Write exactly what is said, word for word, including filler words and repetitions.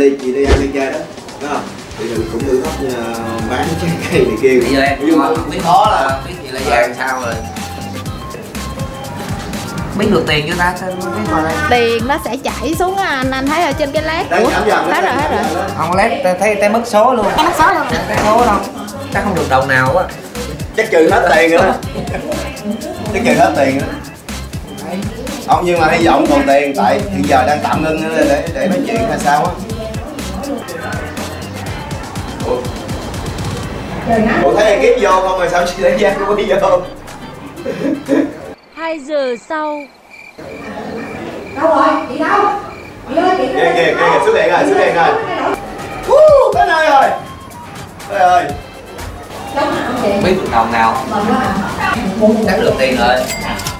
ly chị đi ăn đi chơi đó, đúng không? Thì cũng được hết bán trái cây này kia. Bây giờ em không biết khó là biết chị là vàng sao rồi. Biết được tiền chưa ta? Sao biết vào đây? Tiền nó sẽ chảy xuống á anh, anh thấy ở trên cái led. Ủa, hết rồi, hết rồi. Không led thấy thấy mất số luôn. Mất số luôn. Thấy số đâu? Chắc không được đồng nào á. Chắc trừ hết tiền rồi đó. Chắc trừ hết tiền rồi. Không, nhưng mà hy vọng còn tiền, tại hiện giờ đang tạm ngưng để để nói chuyện hay sao á. Ủa, Ủa thấy ekip vô không mà sao chị lấy Giang cũng đi vô? Hai giờ sau. Đâu rồi? Chị đâu? Chị ơi, chị Kìa kìa kìa, xuất hiện rồi, xuất hiện rồi. Woo, tới nơi rồi. Trời ơi. Biết được đồng nào? Chắc được tiền rồi.